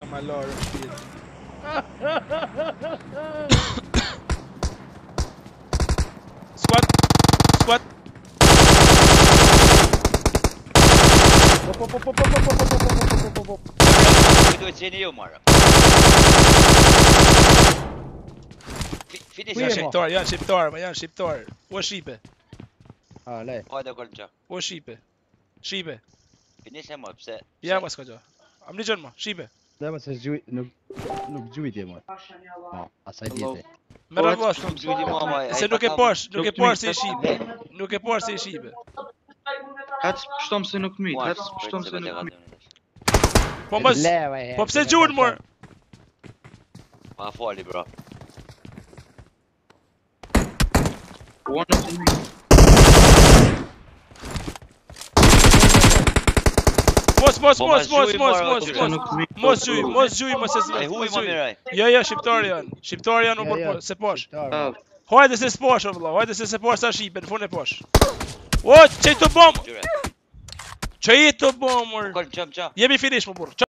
My lord of shit. Squad. Squad. Dove sei io, Mara? Finish Jag chiptar. Och skipet. lei. هذا كل جا. Och skipet. Skipet. Finish hemma بس. Ja, vad ska jag? Amni Janma, skipet. Det var så ju nog ju det man. Ja, alltså det. Men det var Som du mamma. sen du kan Porsche i skipet. Nu kan Porsche i skipet. Что se nuk mit? Что se nuk mit? Pomos. Popse June more. Ma farlig bra. One of them. Mos Jui, Ja, Shqiptarian u se Porsche. Hajde se Porsche valla, hajde se Porsche sa shqipen, fune Porsche. O, çej të bom! Çej të bom! Kol jump. Jemi finish më burr.